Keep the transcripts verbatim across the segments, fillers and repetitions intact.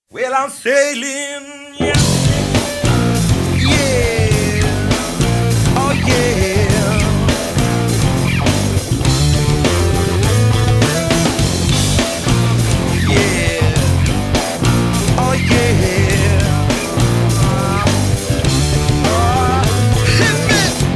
Well, I'm sailing, yeah, yeah, oh yeah, yeah, oh yeah. Uh, hit me.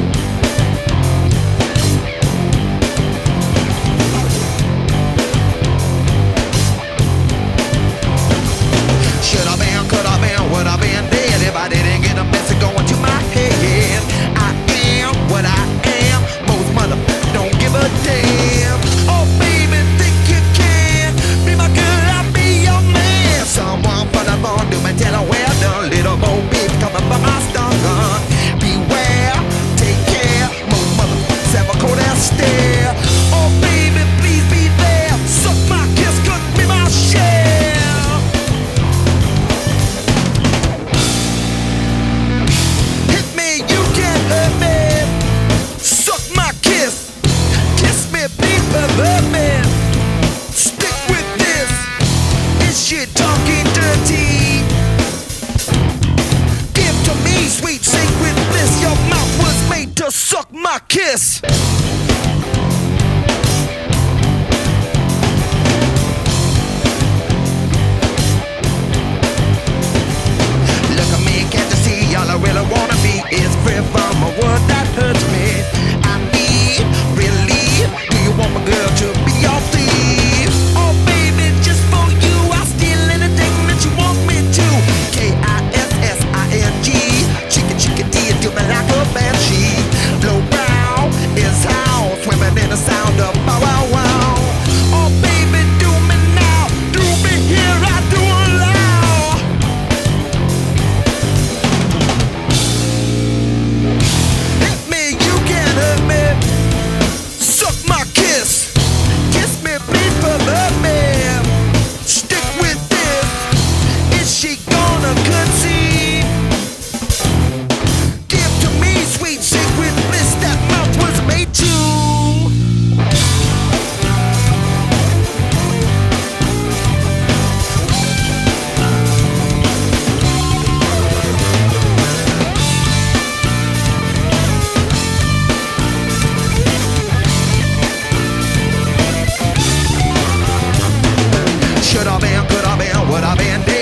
Should I been, could I been, would I been dead if I didn't get a message going to my head? I am what I am. Most motherfuckers don't give a damn. Oh baby, think you can be my girl, I'll be your man. Someone for the phone, do me tell her well done. Little Bo Peep coming from my stun gun. Beware, take care. Most motherfuckers have a cold ass stare. Oh baby, please be there. Suck my kiss, could be my share. Man, stick with this. Is she talking dirty? Give to me sweet sacred bliss. Your mouth was made to suck my kiss. Look at me, can't you see? All I really wanna be is free from a word that hurts me. I need relief. Do you want my girl to be your thief? Oh baby, just for you I'll steal anything that you want me to. K I S S I N G. Chicken chicken D, do me like a banshee. Blow brow is how swimming in the sound of bow wow wow. Oh baby, do me now. Do me here, I do allow. Hit me, you can hurt me. Suck my kiss. Kiss me, please, for love me. Stick with this. Is she gonna concede? Give to me sweet secret bliss. That mouth was made to. Should I been, could I been, would I been dead?